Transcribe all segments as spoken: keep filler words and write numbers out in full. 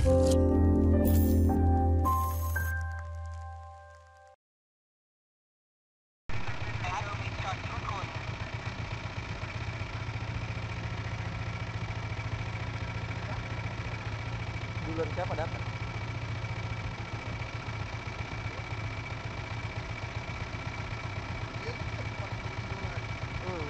Duluan siapa datang? Hmm.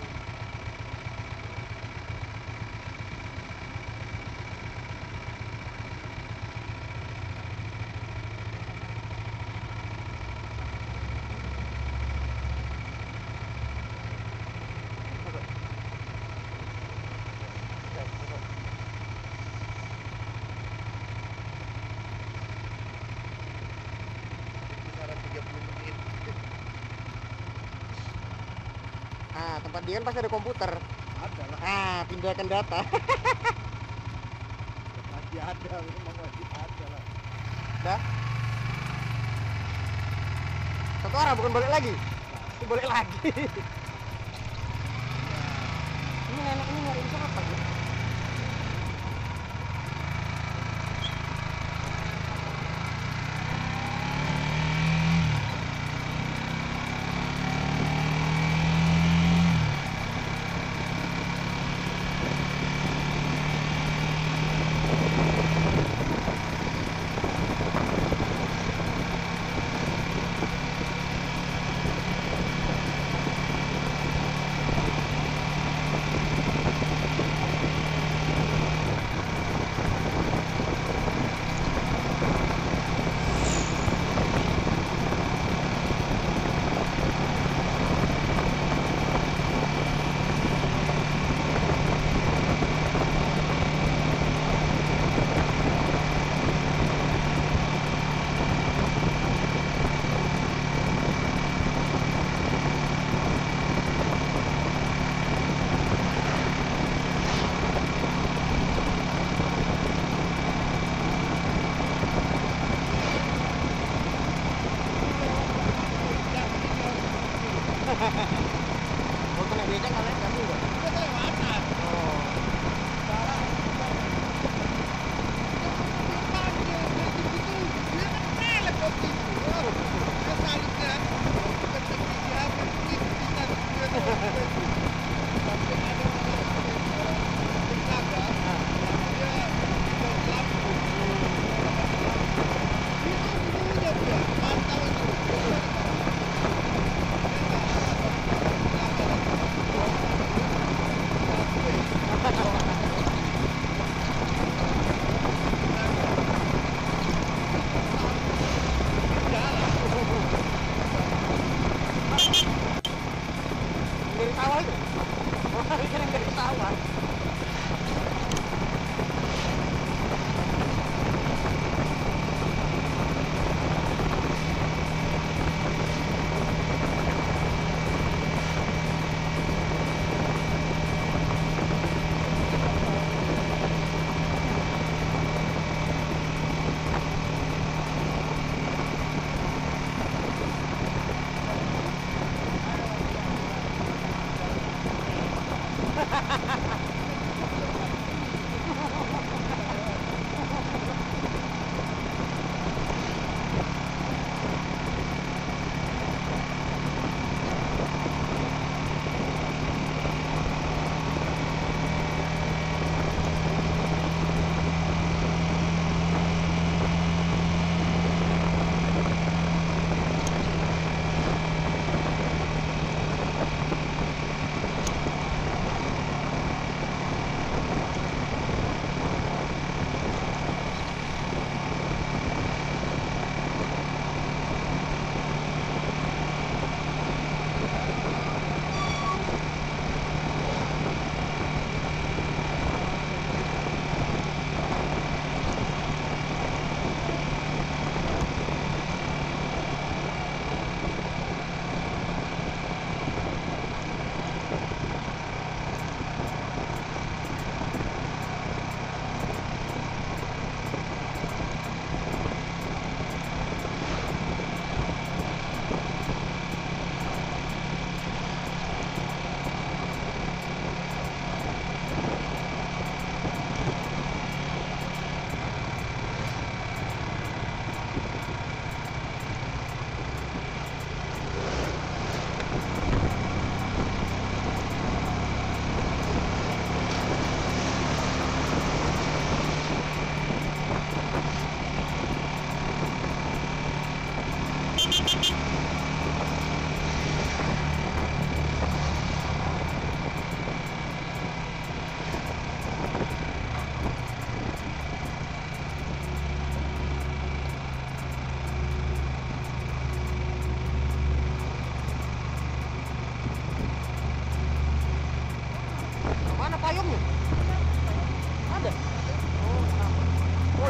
Ah, tempat dia kan pasti ada komputer. Ada lah. Ah, pindahkan data. Pasti ada, memang wajib ada lah. Dah. Satu arah bukan balik lagi. Ini balik lagi. Ini nenek ini nyariin siapa ya?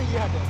iya deh.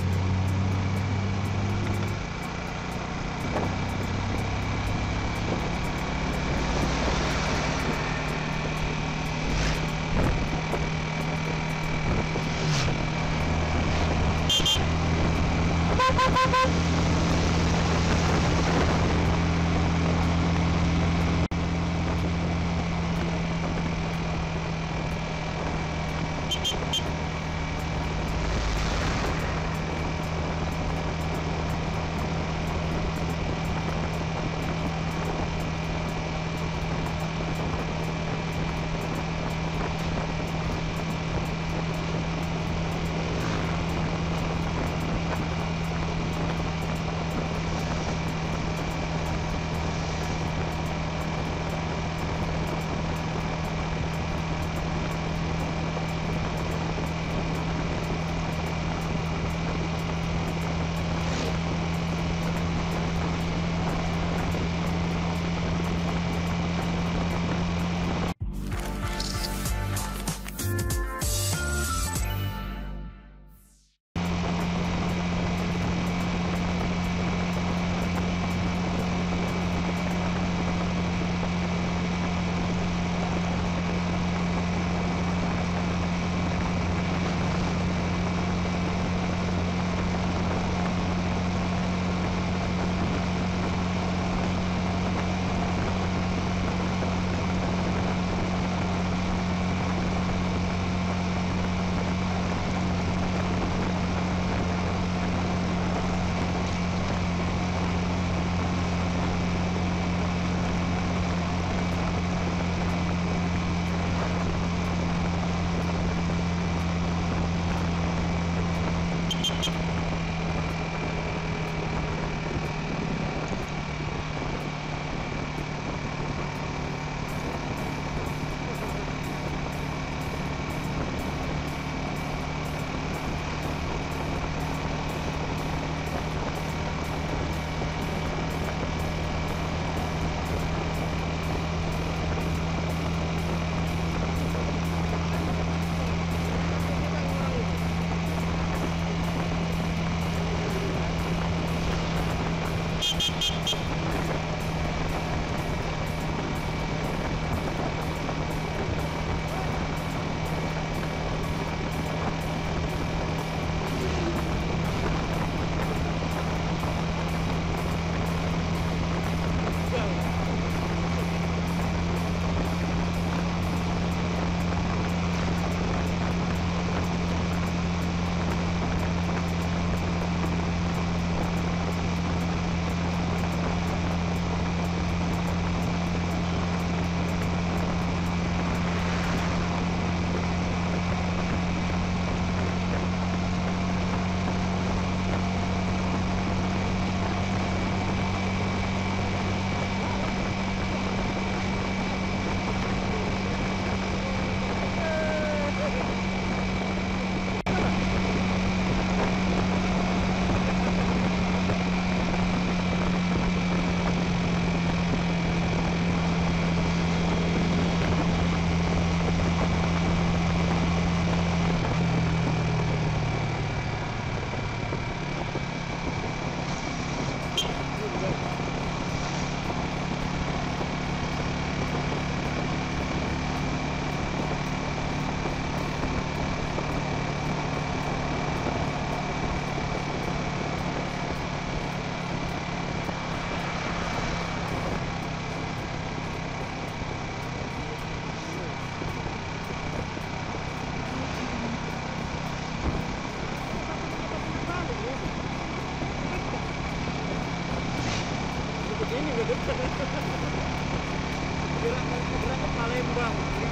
Palembang,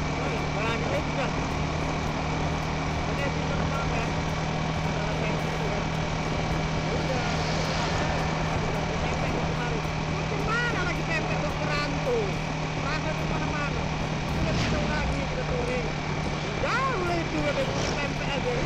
banyak ikan. Ini itu terbang kan? Udah, kemana lagi tempe dokteran tuh? Mana kemana-mana? Kita hitung lagi, kita turing. Jauh lah itu ada tempe aja.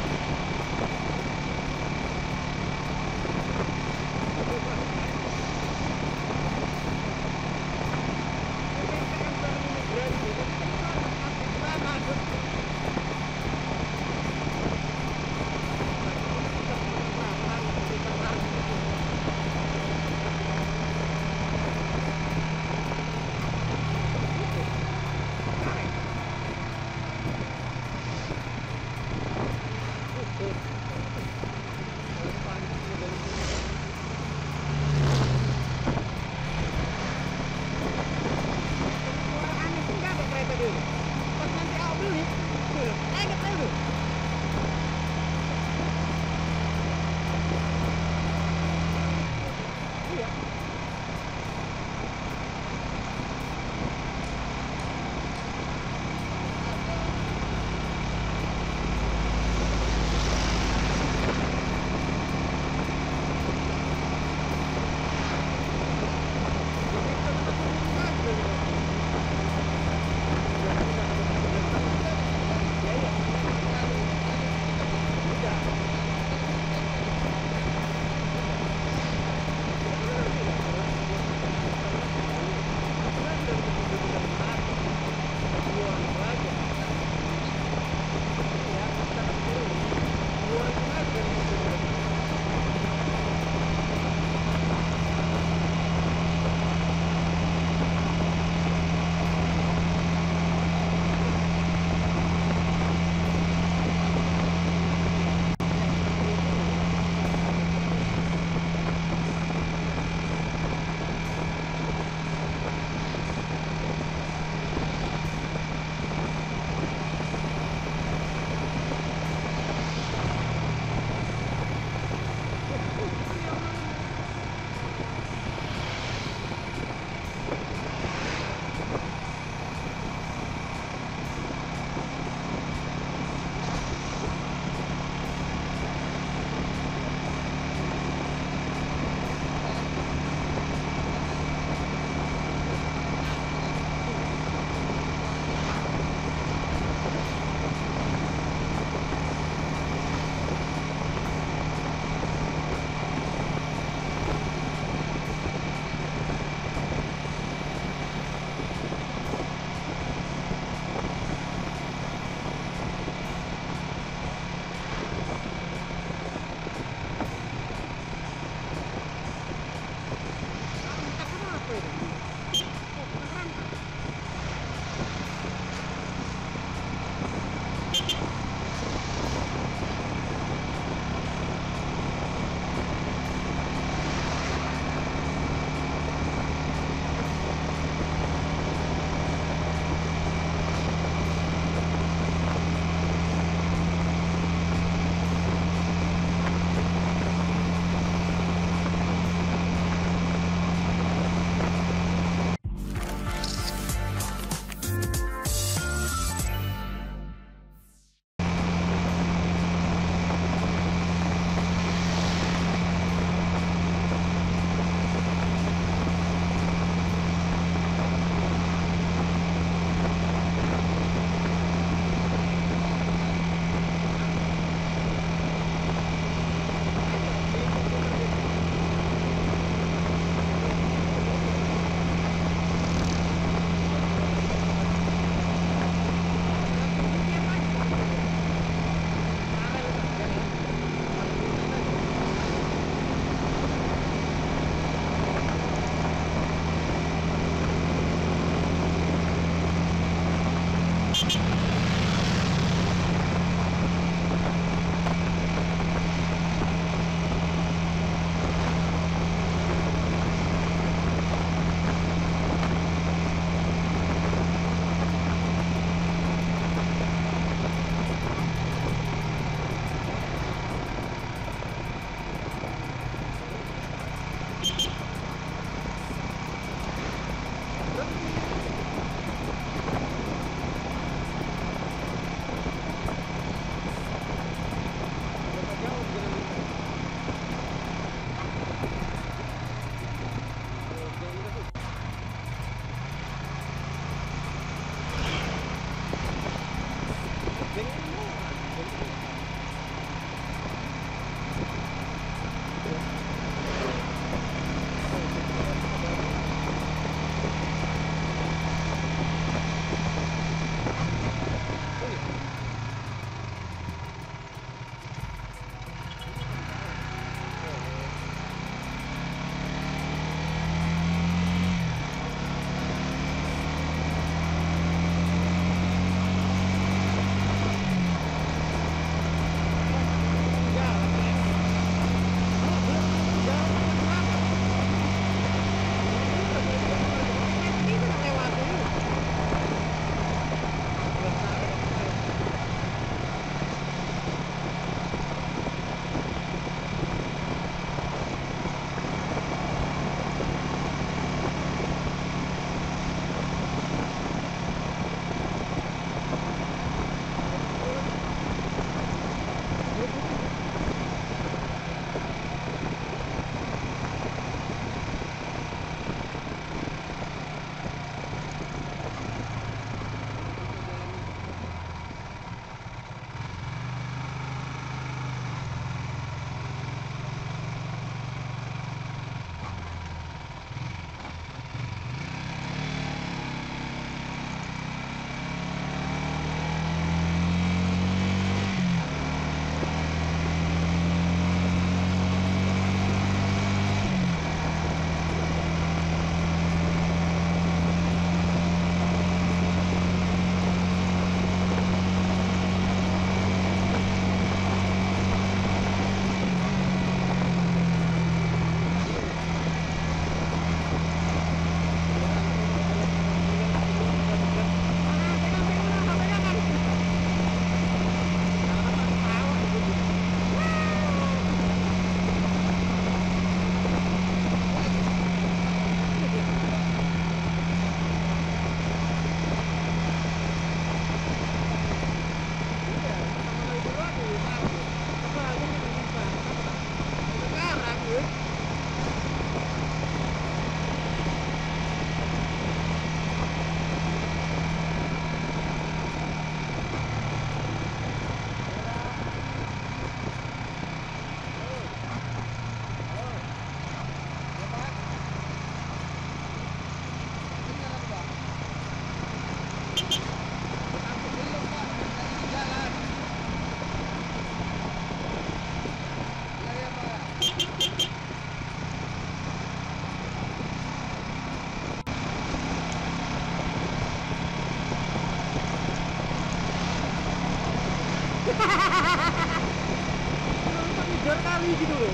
ngejar kali gitu loh.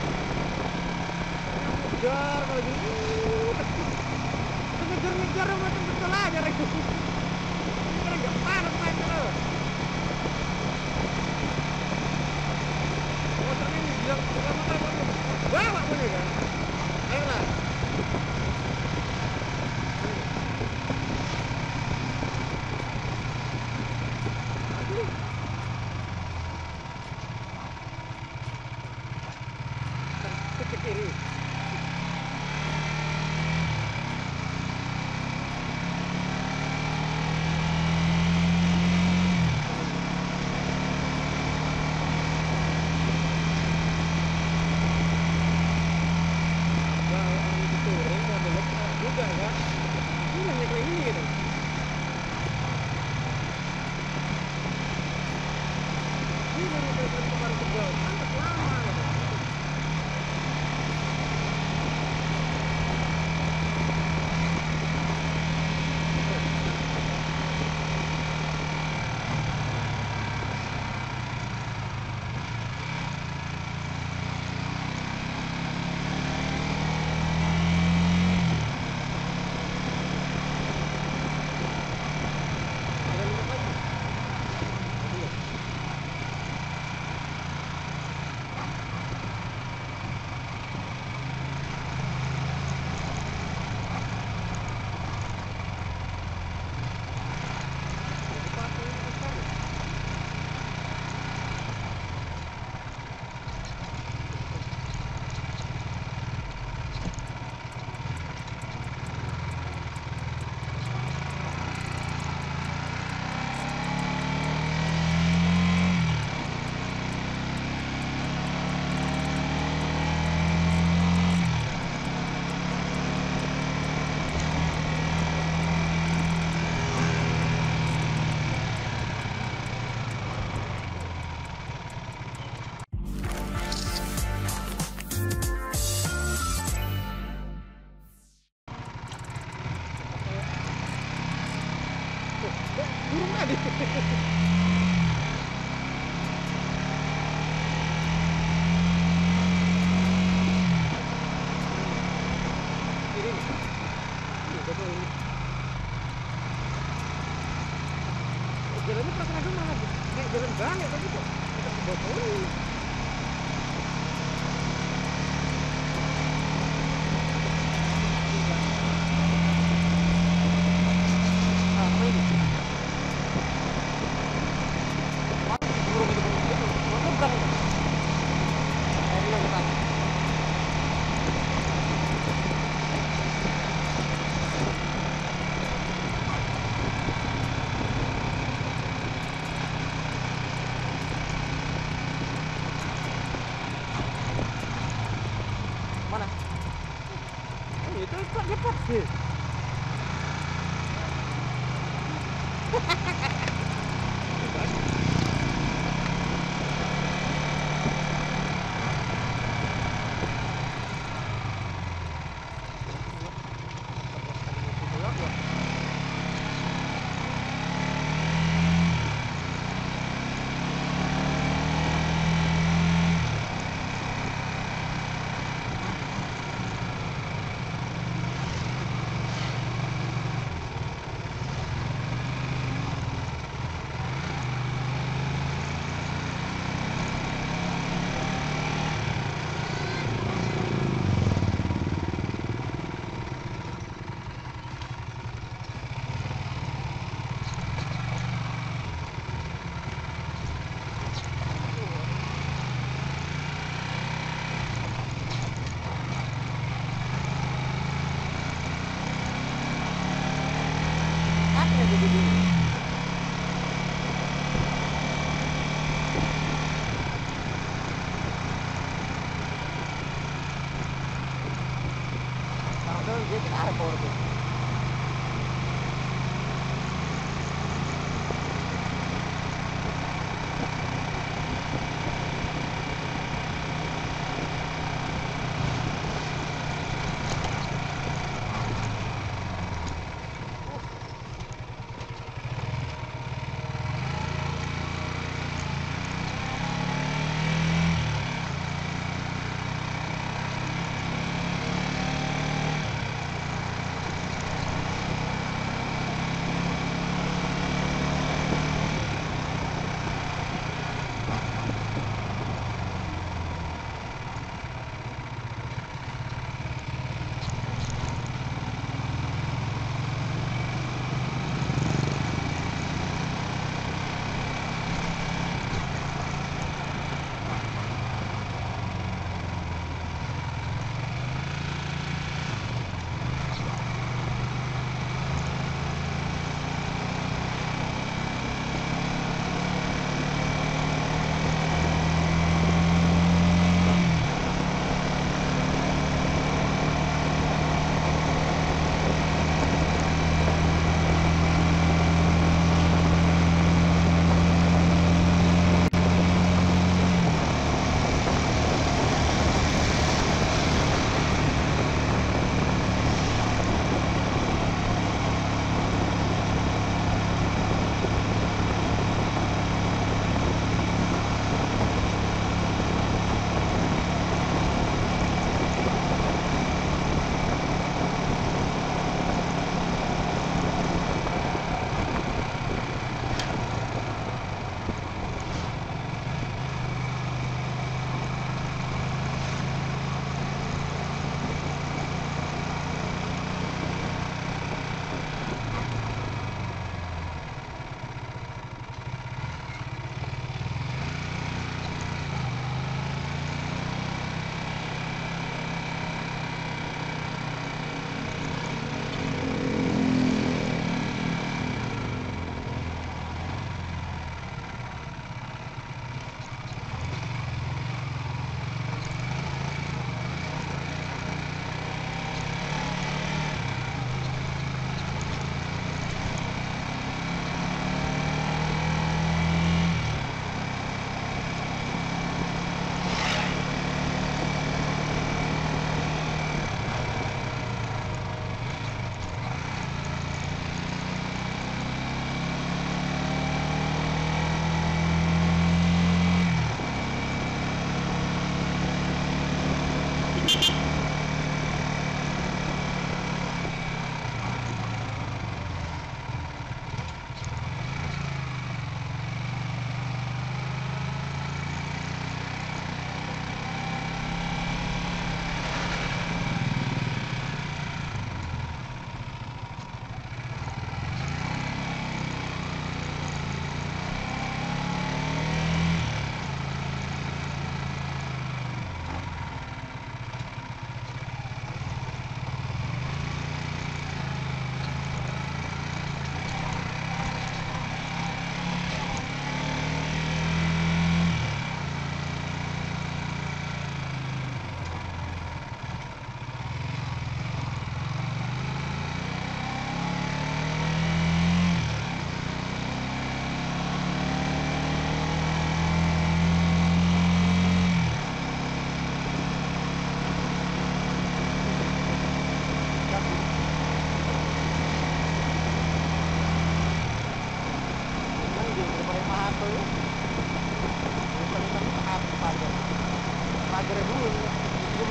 Ngejar kali gitu. Ngejar-ngejar macam betul aja itu. Karena nggak panas aja loh. Motor ini bilang bukan motor motor. Bawa punya kan. Ayolah. Ke kiri. Juga kan ini hanya kayak ini gitu ini baru dari kemarin kejauh mantap lama gitu. Burung tadi. Ini nih. Ini betul ini. Jalannya perasaan agak malah kayak jalan banget tadi kok. Kita ke bawah ini. Apa ini? Mana? Oh, itu kok dekat sih. Dia kita arah power tuh.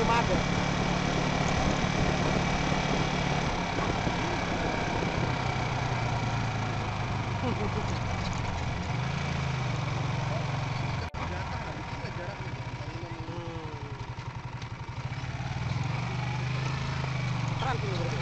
belum ada. Keren ini berarti.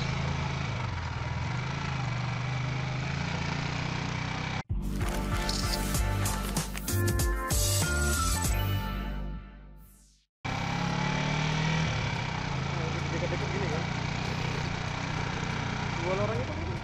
Deket-deket gini kan. Dua lorong itu mungkin.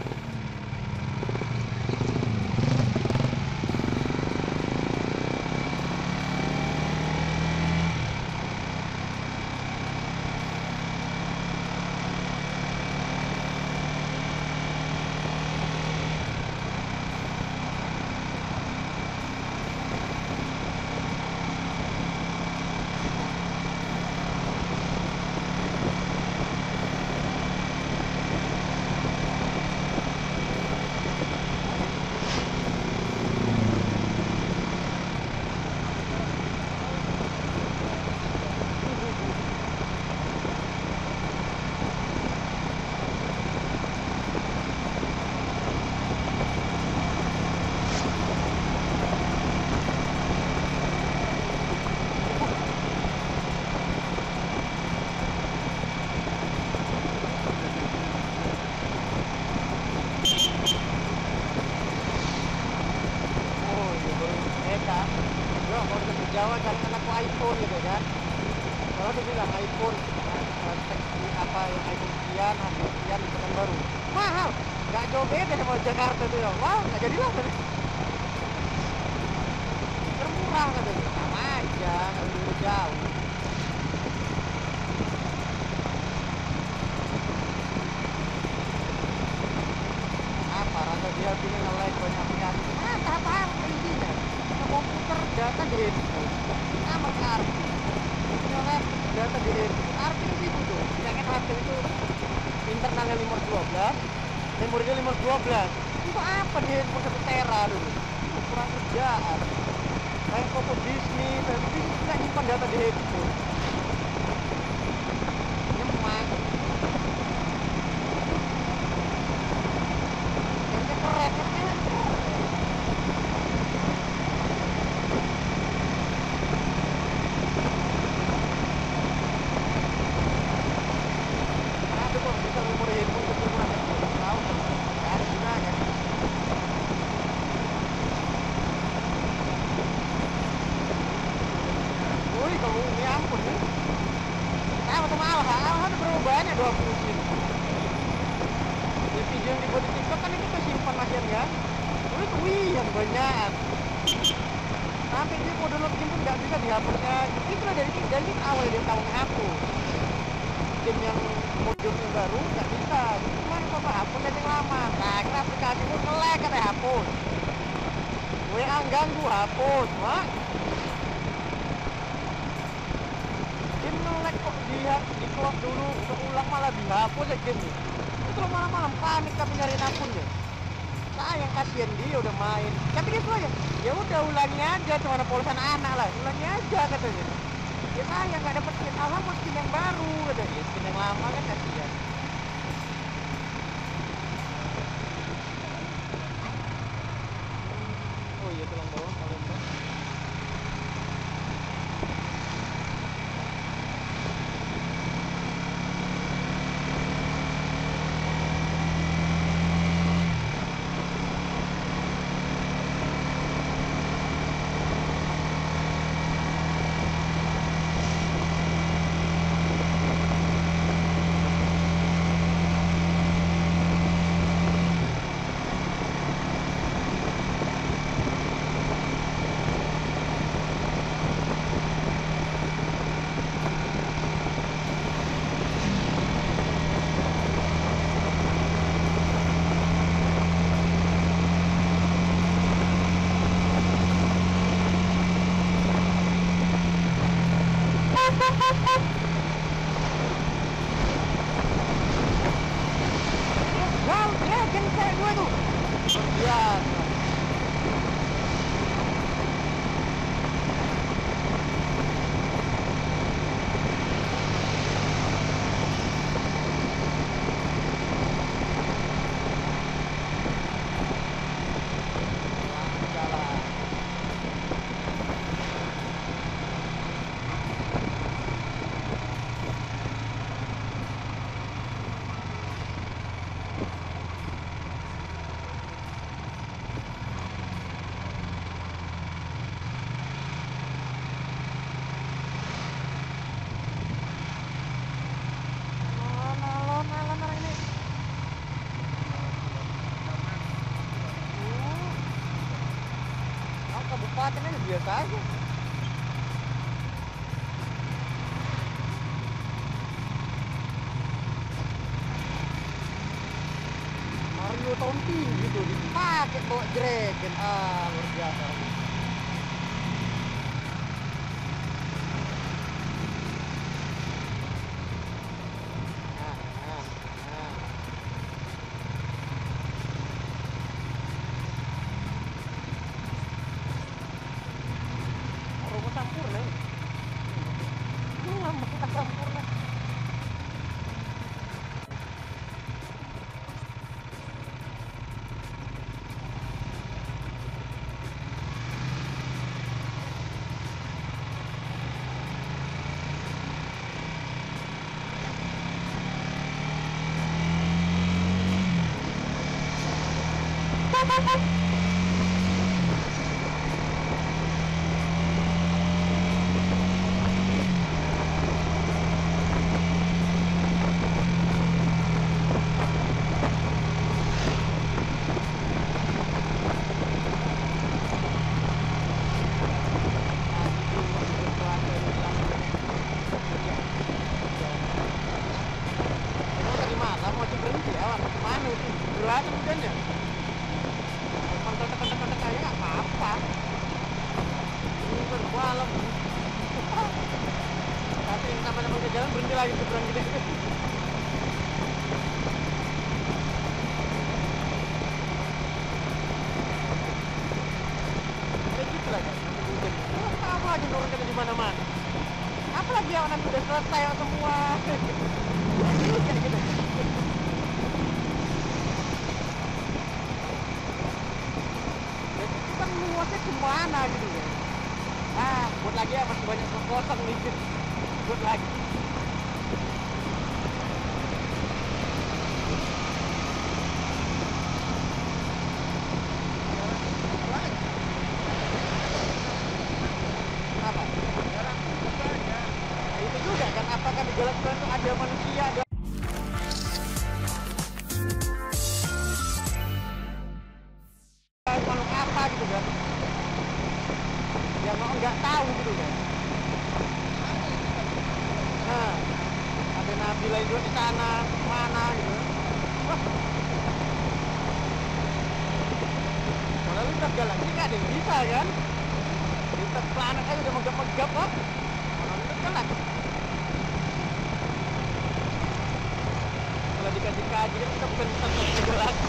Bro, kalau udah di Jawa jangan anakku iPhone gitu kan. Kalau dia bilang iPhone, nah, apa yang iPhone sekian, harga sekian, itu kan baru mahal, nggak jauh beda sama Jakarta tuh ya. Wah, nggak jadilah kan. Termurah katanya, sama aja, nggak begitu jauh. Apa rasa dia pilih nge-like banyak aplikasi? Ah, apa intinya? Komputer data di handphone sama kartu nge-lab data di handphone arti itu tuh yang H P itu internalnya lima ratus dua belas memorinya lima ratus dua belas itu apa di handphone satu tera dulu itu kurang kerjaan kayak foto Disney tapi nggak nyimpan data di handphone nyemak yang keren kan. Bisa memori handphone kekurangan kecil, tahu kan? Nggak ada gunanya. Woi, kamu ini ampun nih. Nah, atau mahal, ada berapa banyak dua puluh sim. Di video yang dibuat di TikTok kan itu kesimpan masih ya. Woi, wih yang banyak. Sampai dia mau download game pun nggak bisa dihapusnya. Itu lah dari dari awal dia tahu menghapus. Game yang modulnya baru nggak bisa, cuma coba hapus yang lama. Nah, kira aplikasi pun nge-lag katanya hapus. W A ganggu hapus, wah. Game nge-lag kok dia di close dulu, ulang malah dihapus ya game nih. Itu lo malam-malam panik tapi nyariin akunnya. Sayang kasihan dia udah main. Tapi dia tuh aja, ya udah ulangi aja, cuma ada pulsa anak lah, ulangi aja katanya. Ya sayang nggak dapet skin alam mau skin yang baru ada ya skin yang lama kan kasihan. Oh iya tulang bawah Palembang. Wow, dia jenis kayak gue tuh. Iya. biasa aja. Mario tahun tinggi tuh dipakai bawa jregen, ah luar biasa. Nah, nah, nah. Aroma sampurna ini. Ini lama sampurna. Gelatan hujannya. Kalau tekan-tekan kayak nggak apa-apa. Ini bermalam. Tapi yang nama-nama ke jalan berhenti lagi seberang gitu. Kayak gitu lah kan. Apa lagi orang kena di mana-mana. Apalagi yang nanti udah selesai semua. Kayak gitu. Kan luasnya kemana gitu ya. Ah, buat lagi ya, masih banyak kosong nih. Buat lagi. Apa? Nah, itu juga kan, apakah di jalan itu ada manusia, ada makhluk apa gitu kan, yang mau nggak tahu gitu kan. Nah, ada nabi lain juga di sana, mana gitu. Wah, kalau lintas galaksi nggak ada yang bisa kan, lintas planet aja udah megap-megap kok. Kalau lintas galaksi, kalau dikasih kaji kan kita bukan lintas galaksi.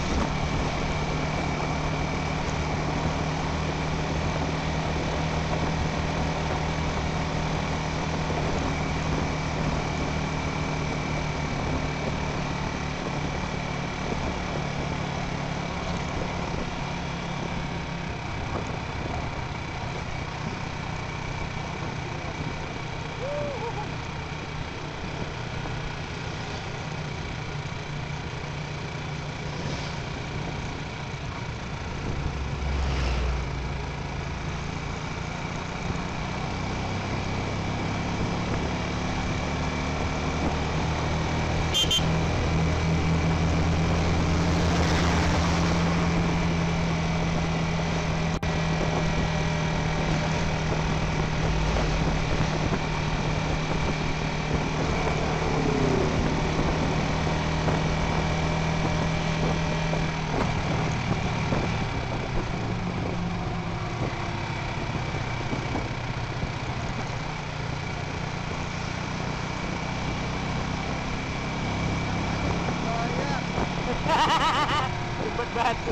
Ribet batu.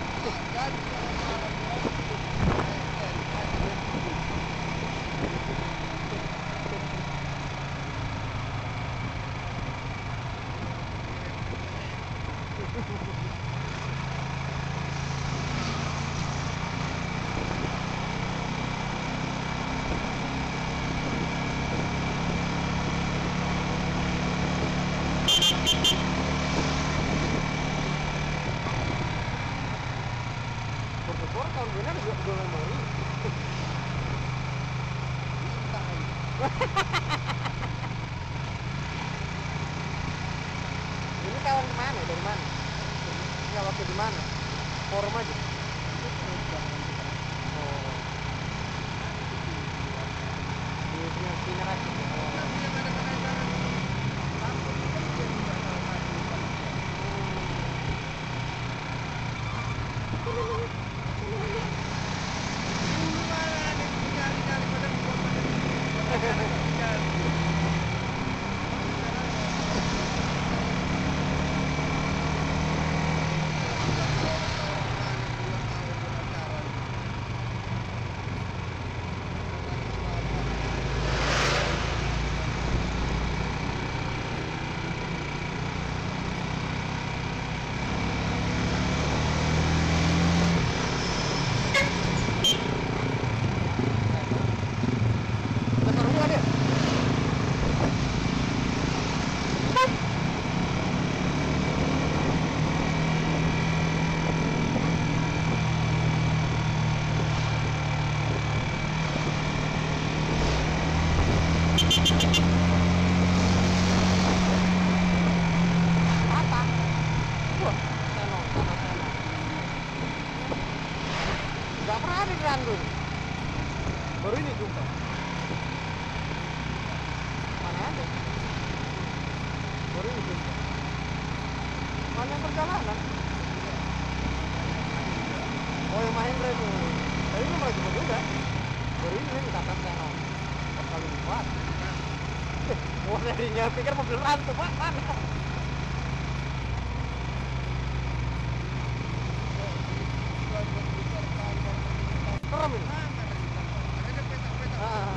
Bor tahun benar juga dua memori. Ini kawan mana? Dari mana? Ini waktu di mana? Forum aja. Oh. Baru ini jumpa. Mana ada? Baru ini jumpa. Mana yang perjalanan? Oh yang Mahendra itu. Tapi belum lagi juga. Baru ini nih kata saya empat kali lipat. Wah darinya pikir mobil rantu pak mana? Serem ini. Ah.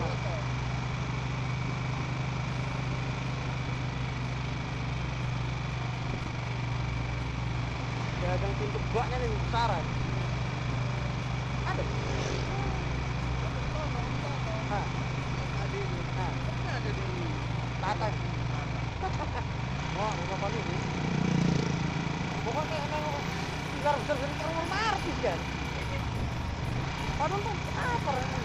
Gagang pintu baknya nih besaran. Ada. Hah. Nah. Ada di Tata. Wah, rumah kami ini. Pokoknya emang tinggal besar-besar ke rumah artis kan. Padahal tuh apa ini?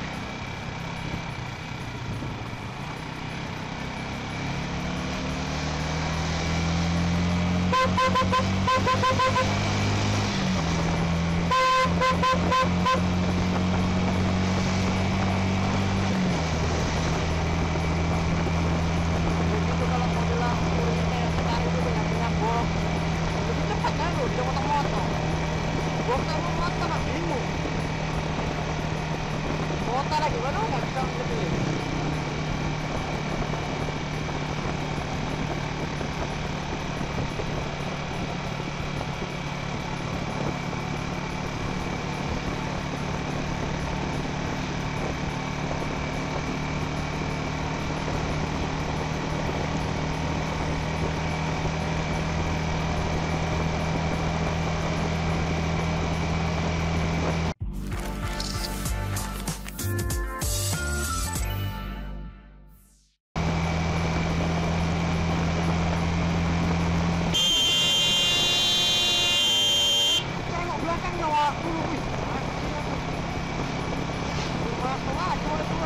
Begitu kalau mau bilang kurirnya kayak sekarang itu banyak punya box. Lebih cepat kan lo, bisa motor-motor. Box sama motor mah bingung. Motor lagi, waduh nggak bisa ngepilih. Tengok belakang nyawa dulu wih. Rumah tua aja udah tua.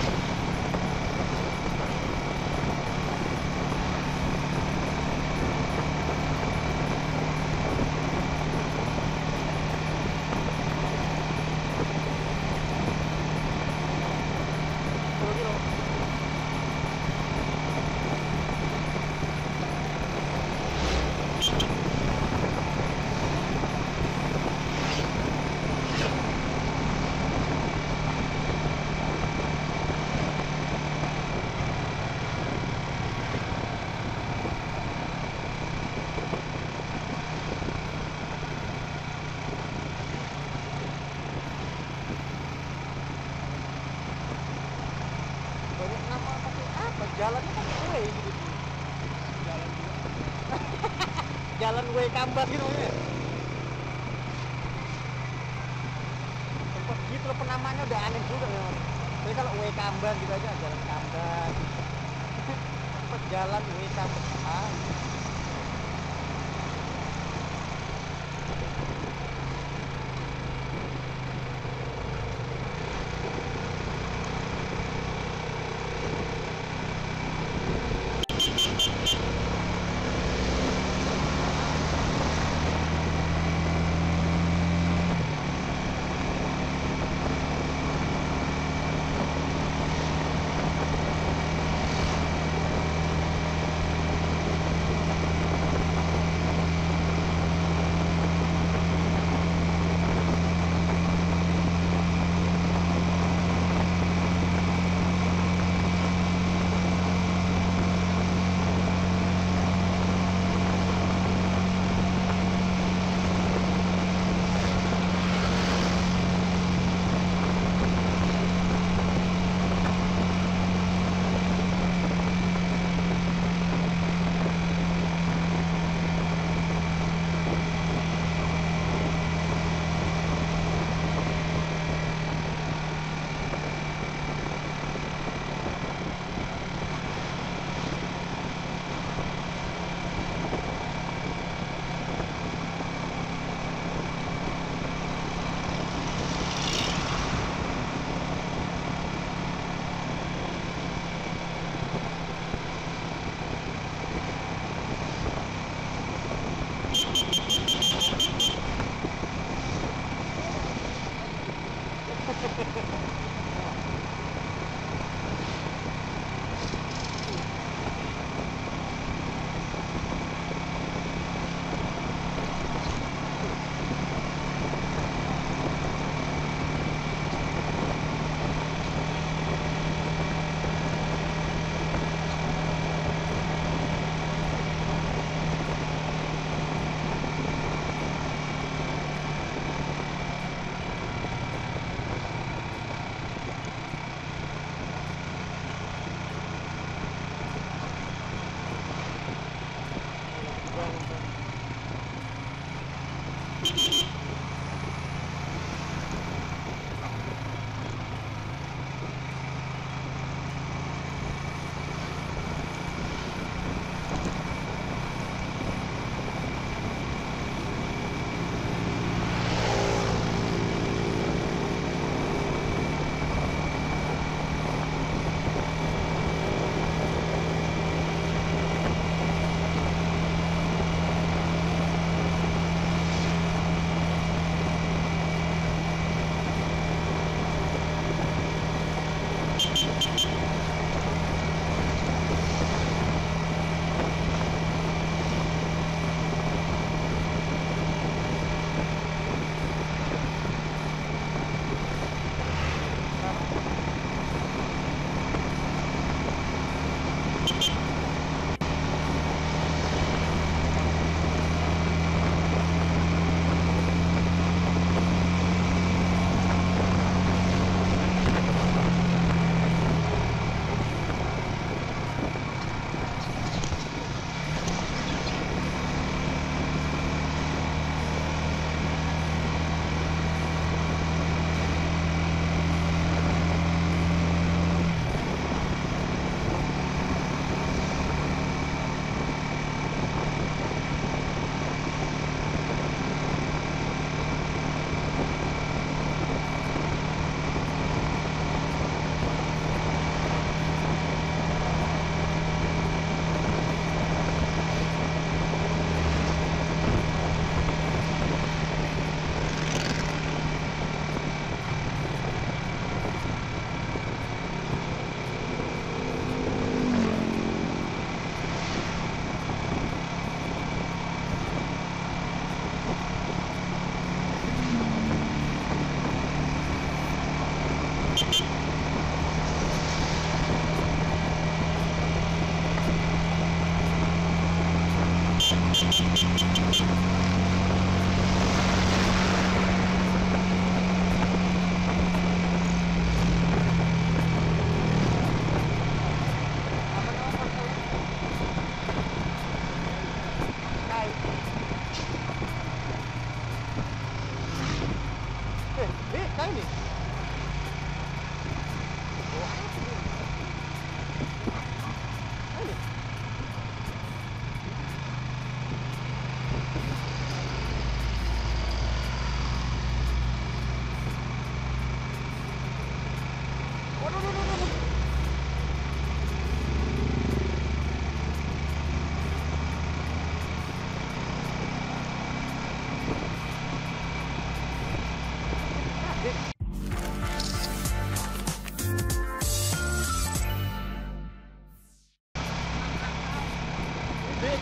Sepuluh kilo. Banyak nama pakai apa? Jalannya kan way gitu. jalan juga. Jalan way kambat gitu ya. Tempat gitu loh penamanya udah aneh juga ya. Tapi kalau way kambat gitu aja jalan kambat. Tempat jalan way kambat. Ah.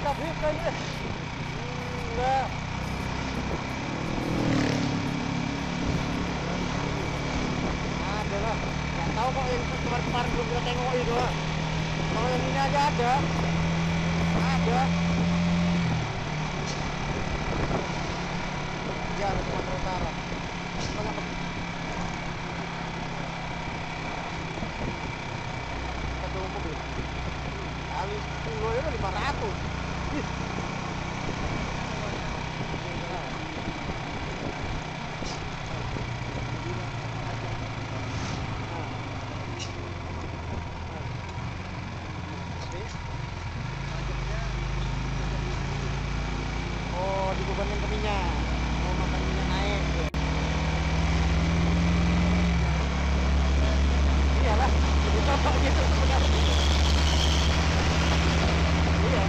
bisa ini. Enggak. Ada lah. Nggak tahu kok yang kemarin-kemarin belum kita tengok itu lah. Kalau yang ini aja ada. Ada. Ya, ada Sumatera Utara. Banyak satu mobil. Kali sepuluh itu lima ratus. Ih. Oh, dibebanin ke minyak. Oh, makan minyak naik. Iyalah, jadi cocok gitu sebenarnya. Iya.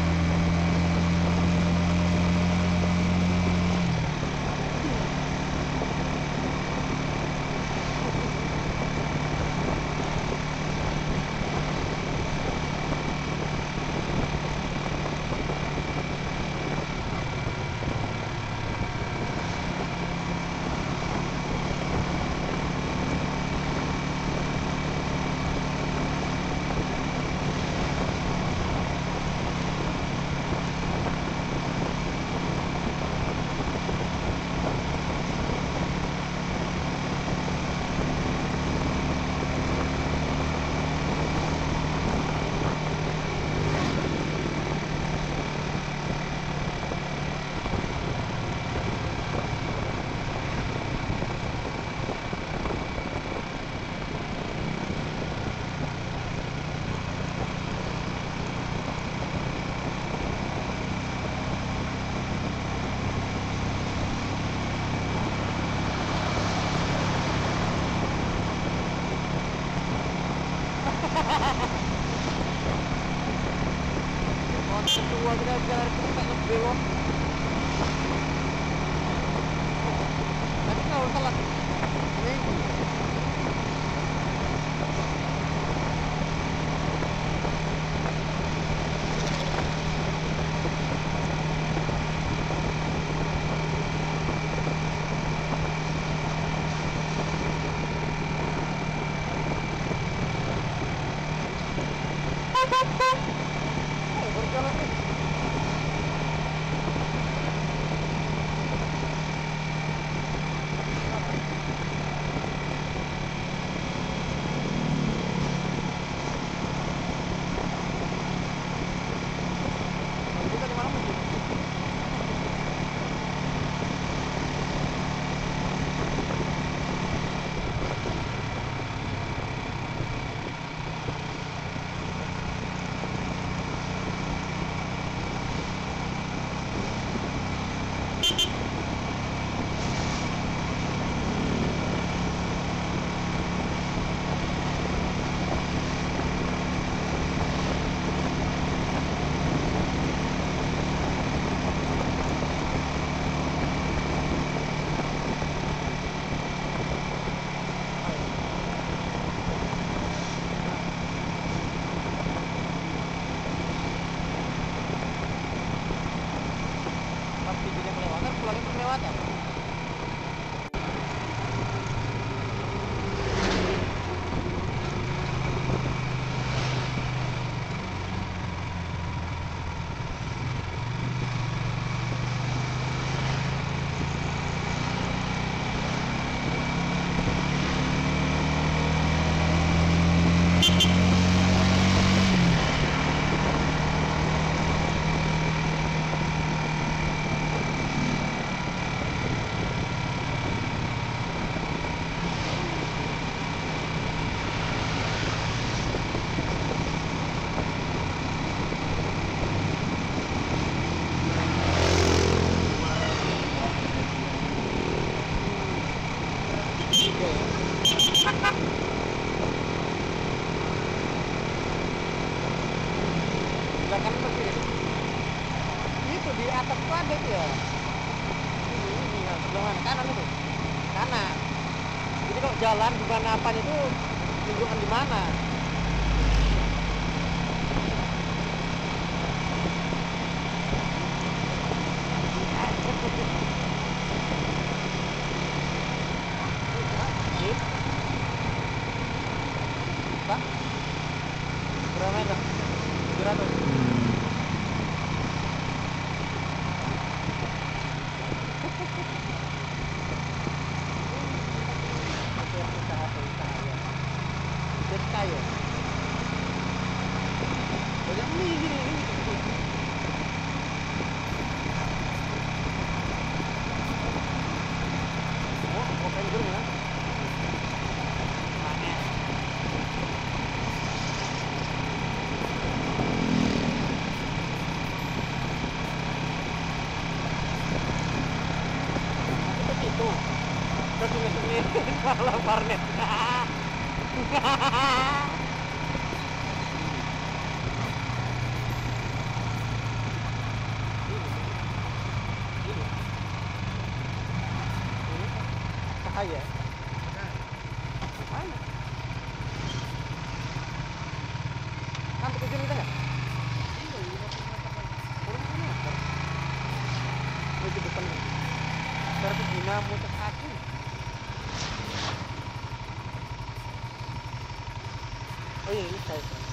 Konsep tua kita jalan kita ke belok. Tapi kalau salah ini berjalan nih. Kita di mana mungkin? Pas videonya melewatan, pulangnya melewatan. Belakang pergi itu di atas itu ada itu ya. Ini, ini ya, sebelah mana? Kanan itu. Kanan. Jadi kalau jalan di mana apa itu tunjukkan di mana. dari kayu. Banyak mie gini ini. Oh, open dulu ya. Pakai. Seperti itu. Terus ini malah warnet. Cahaya. Mana? Sampai tujuh meter nggak? Kurang meter. Menuju depan. Seratus lima meter kaki. Oh iya, ini saya.